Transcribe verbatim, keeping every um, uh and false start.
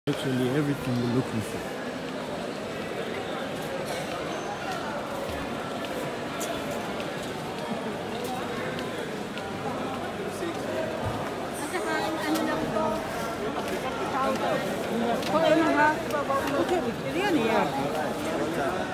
Actually, everything we're looking for. Kung ano ha, okay, yan yan.